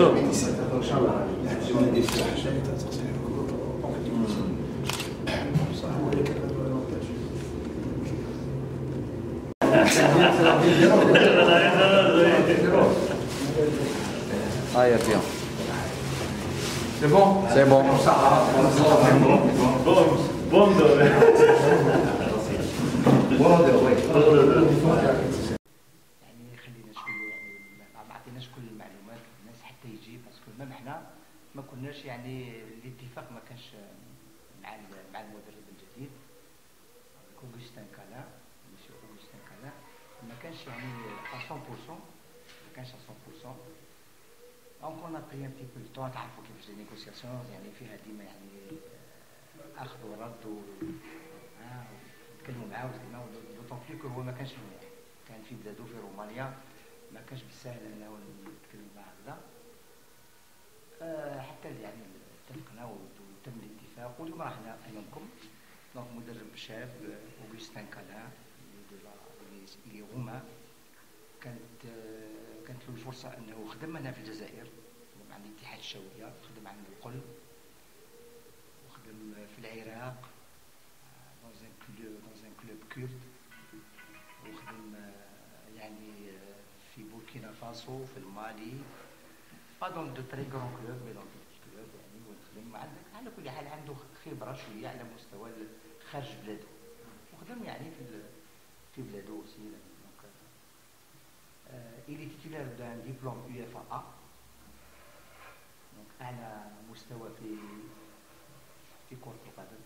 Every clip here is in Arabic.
ان شاء الله Ah, il y a bien. C'est bon? C'est bon. يعني خلينا شويه يعني ما عطيناش كل المعلومات للناس حتى يجي باسكو ميم حنا ما كناش يعني الاتفاق ما كانش مع المدرب الجديد اوغوستين كالا مسيو اوغوستين كالا ما كانش يعني 100% ما كانش 100%. دونك اون ابري ان بتي بو دو طون. تعرفوا كيفاش لي نيغوسياسيون يعني فيها ديما يعني اخذ ورد نتكلموا معاه دوطون بلو كو هو ما كانش مليح، كان في بلادو في رومانيا ما كانش بالسهل انه نتكلم معاه هكذا. حتى يعني اتفقنا وتم الاتفاق واليوم رانا امامكم. دونك مدرب شاب اوغوستين كالا اللي روما كانت له الفرصه انه خدم هنا في الجزائر مع الاتحاد الشاويه، خدم عند القل وخدم في العراق dans un club كورد، وخدم يعني في بوركينا فاسو في المالي با دون دو تري غران كلوب مي دون دو كلوب يعني. وخدم على كل حال عنده خبره شويه على مستوى خارج بلاده، وخدم يعني في بلاده aussi. Donc il est titulaire d'un diplôme UFAA، donc اعلى مستوى في كرة القدم.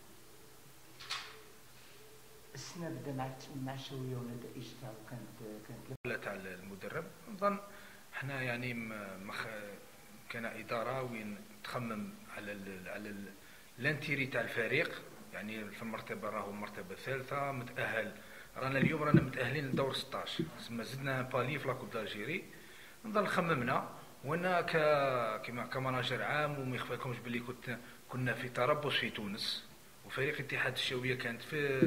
السنه بدا مع الشاويه ونتائج تاعو كانت تاع المدرب. نظن حنا يعني كان اداره وين تخمم على الانتيري تاع الفريق، يعني في المرتبه راهو المرتبه الثالثه متاهل. اليوم رانا متاهلين لدور 16 ثم زدنا بالي في لاكوب دالجيري. نظن خممنا وانا كمناجر عام وما يخفاكمش باللي كنا في تربص في تونس، وفريق اتحاد الشاويه كانت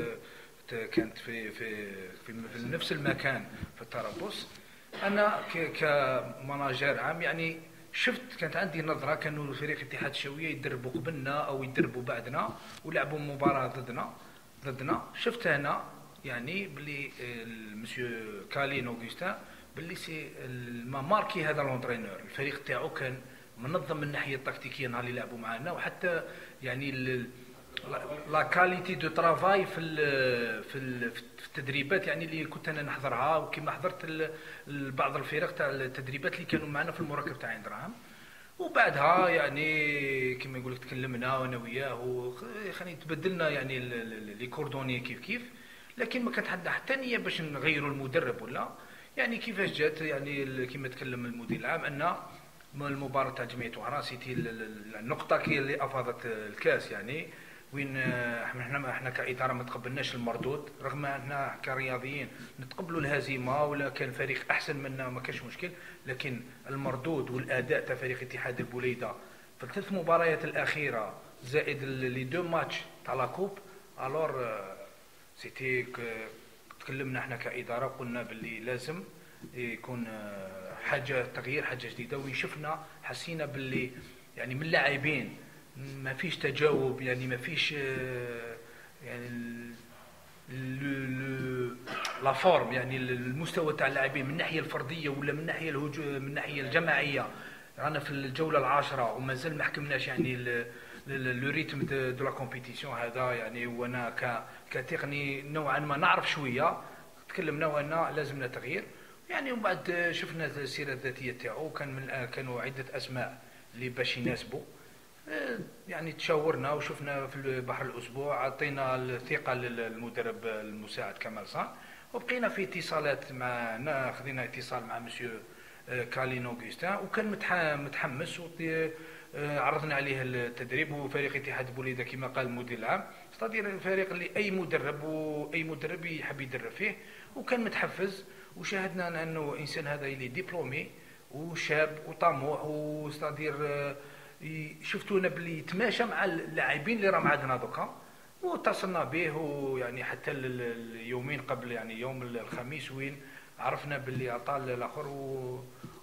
في نفس المكان في التربص. انا كمناجر عام يعني شفت، كانت عندي نظره كانوا فريق اتحاد الشاويه يدربوا قبلنا او يدربوا بعدنا ولعبوا مباراه ضدنا. شفت هنا يعني باللي المسيو كالين اوغوستين باللي سي ما ماركي هذا لونترينور. الفريق تاعو كان منظم من الناحيه التكتيكيه نهار اللي لعبوا معنا، وحتى يعني لا كاليتي دو ترافاي في التدريبات يعني اللي كنت انا نحضرها، وكما حضرت بعض الفرق تاع التدريبات اللي كانوا معنا في المركب تاع عين دراهم. وبعدها يعني كما يقول لك تكلمنا انا وياه خلينا تبدلنا يعني لي كوردوني كيف، لكن ما كانت عندنا حتى نيه باش نغيروا المدرب ولا يعني. كيفاش جات يعني كما تكلم المدير العام ان المباراه تاع جمعيه وهران سيتي النقطه كي اللي افاضت الكاس يعني، وين احنا كاداره ما تقبلناش المردود، رغم اننا كرياضيين نتقبلوا الهزيمه ولا كان فريق احسن منا ما كانش مشكل، لكن المردود والاداء تاع فريق اتحاد البوليده في الثلاث مباريات الاخيره زائد لي دو ماتش تاع لا كوب الور سيتي. تكلمنا احنا كاداره قلنا باللي لازم يكون حاجه تغيير، حاجه جديده. وين شفنا حسينا باللي يعني من اللاعبين ما فيش تجاوب، يعني ما فيش يعني لا فورم يعني المستوى تاع اللاعبين من الناحيه الفرديه ولا من الناحيه من الناحيه الجماعيه. رانا في الجوله العاشره ومازال ما حكمناش يعني لو ريتم دو لا كومبيتيسيون هذا يعني. وانا كتقني نوعا ما نعرف شويه، تكلمنا وان لازمنا تغيير يعني. ومن بعد شفنا السيره الذاتيه تاعو كانوا عده اسماء اللي باش يناسبوا يعني. تشاورنا وشفنا في بحر الاسبوع، عطينا الثقه للمدرب المساعد كمال صان، وبقينا في اتصالات معنا. خذينا اتصال مع مسيو كالين اوغوستين وكان متحمس، عرضنا عليه التدريب. وفريق اتحاد بوليده كما قال المدير العام صدير الفريق اللي اي مدرب يحب يدرب فيه، وكان متحفز. وشاهدنا انه انسان هذا اللي دبلومي وشاب وطموح وستادير شفتونا باللي يتماشى مع اللاعبين اللي راهم عندنا دوكا. واتصلنا به ويعني حتى اليومين قبل يعني يوم الخميس وين عرفنا باللي عطى الاخر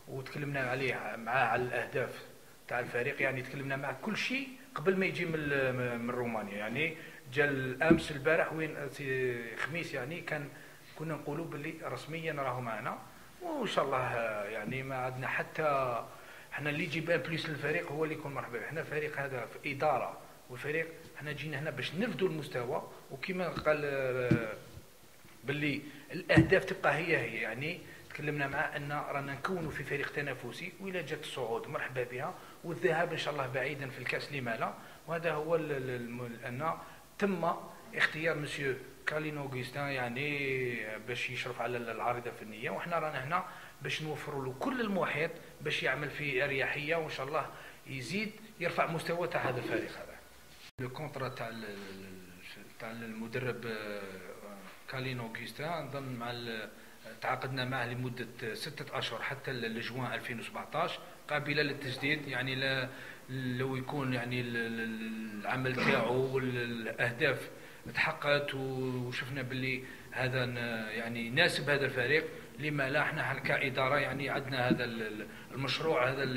وتكلمنا عليه معاه على الاهداف تاع الفريق، يعني تكلمنا معاه كل شيء قبل ما يجي من رومانيا. يعني جا الامس البارح وين خميس، يعني كنا نقولوا باللي رسميا راهو معنا، وان شاء الله يعني ما عندنا حتى احنا اللي يجيب ان بليس للفريق هو اللي يكون مرحبا به. احنا فريق هذا في اداره، والفريق احنا جينا هنا باش نرفدوا المستوى، وكما قال باللي الاهداف تبقى هي يعني تكلمنا مع ان رانا نكونوا في فريق تنافسي، وإلا جات الصعود مرحبا بها، والذهاب ان شاء الله بعيدا في الكاس لما لا. وهذا هو ان تم اختيار مسيو كالين اوغستان يعني باش يشرف على العارضه الفنيه، وحنا رانا هنا باش نوفروا له كل المحيط باش يعمل في اريحيه، وان شاء الله يزيد يرفع مستوى تاع هذا الفريق. هذا لو كونترا تاع المدرب كالين اوغستان، نظن مع تعاقدنا معه لمده 6 اشهر حتى لجوان 2017 قابله للتجديد. يعني لو يكون يعني العمل تاعو والاهداف تحققت وشفنا باللي هذا يعني يناسب هذا الفريق، لما لا احنا كاداره يعني عندنا هذا المشروع هذا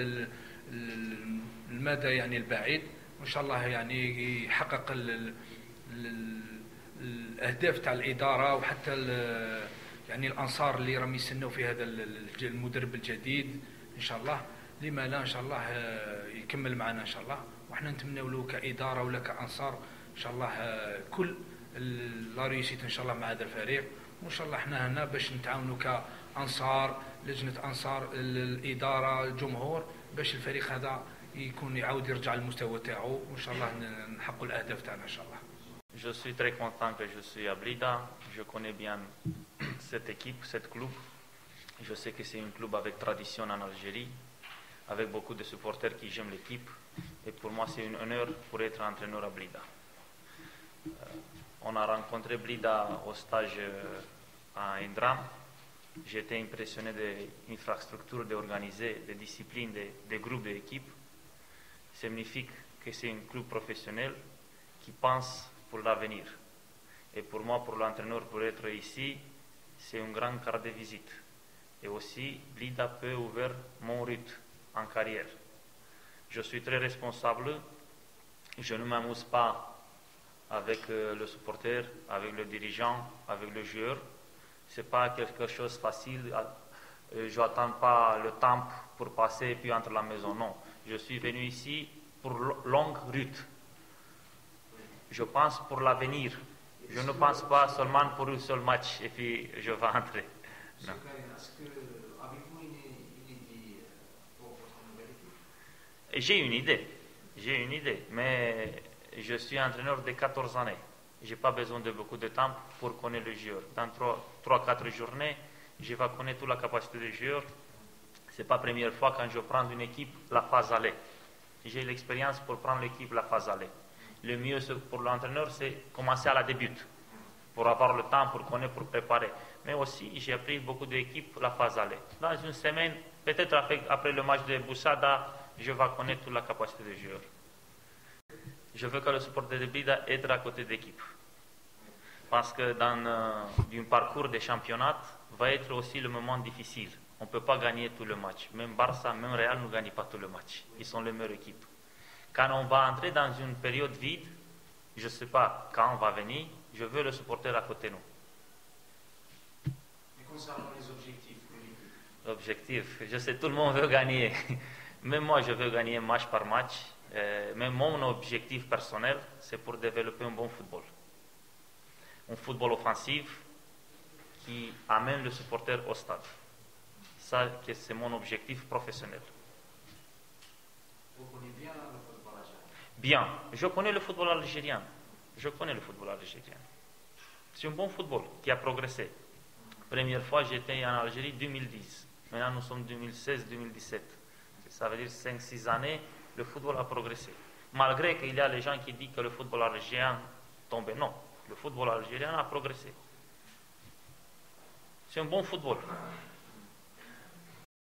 المدى يعني البعيد، وان شاء الله يعني يحقق الاهداف تاع الاداره، وحتى يعني الانصار اللي راهم يستناو في هذا المدرب الجديد ان شاء الله. لما لا ان شاء الله يكمل معنا ان شاء الله، وحنا نتمنوا له كاداره ولا كانصار ان شاء الله كل لا ريسيت ان شاء الله مع هذا الفريق. وان شاء الله احنا هنا باش نتعاونوا كانصار، لجنه انصار، الاداره، الجمهور، باش الفريق هذا يكون يعاود يرجع للمستوى تاعو، وان شاء الله نحققوا الاهداف تاعنا ان شاء الله. Je suis très content que je suis à Blida. Je connais bien cette équipe, ce club. Je sais que c'est un club avec tradition en Algérie, avec beaucoup de supporters qui aiment l'équipe. Et pour moi, c'est un honneur pour être entraîneur à Blida. On a rencontré Blida au stage à Indram. J'étais impressionné de l'infrastructure d'organiser, des disciplines, des groupes d'équipes. C'est magnifique que c'est un club professionnel qui pense pour l'avenir. Et pour moi, pour l'entraîneur, pour être ici, c'est une grande carte de visite. Et aussi, Blida peut ouvrir mon route en carrière. Je suis très responsable. Je ne m'amuse pas avec le supporter, avec le dirigeant, avec le joueur. C'est pas quelque chose de facile. Je n'attends pas le temps pour passer et puis entre la maison. Non. Je suis venu ici pour longue route. Je pense pour l'avenir. Je ne pense pas seulement pour un seul match et puis je vais entrer. Non. J'ai une idée, mais je suis entraîneur de 14 années. Je n'ai pas besoin de beaucoup de temps pour connaître le joueur. Dans 3-4 journées, je vais connaître toute la capacité du joueur. Ce n'est pas la première fois quand je prends une équipe la phase aller. J'ai l'expérience pour prendre l'équipe la phase aller. Le mieux pour l'entraîneur, c'est commencer à la début, pour avoir le temps, pour connaître, pour préparer. Mais aussi, j'ai appris beaucoup d'équipes la phase aller. Dans une semaine, peut-être après le match de Boussada, je vais connaître toute la capacité des joueurs. Je veux que le supporter de Blida être à côté d'équipe. Parce que dans un parcours de championnat, va être aussi le moment difficile. On ne peut pas gagner tout le match. Même Barça, même Real ne gagnent pas tout le match. Ils sont les meilleures équipes. Quand on va entrer dans une période vide, je ne sais pas quand on va venir, je veux le supporter à côté de nous. Et concernant les objectifs pour l'équipe? L'objectif, je sais, tout le monde veut gagner. Même moi, je veux gagner match par match. Mais mon objectif personnel, c'est pour développer un bon football. Un football offensif qui amène le supporter au stade. Ça, c'est mon objectif professionnel. Vous connaissez bien le football algérien? Bien, je connais le football algérien. Je connais le football algérien. C'est un bon football qui a progressé. Première fois, j'étais en Algérie 2010. Maintenant, nous sommes 2016-2017. Ça veut dire 5-6 années, le football a progressé. Malgré qu'il y a les gens qui disent que le football algérien tombe. Non, le football algérien a progressé. C'est un bon football.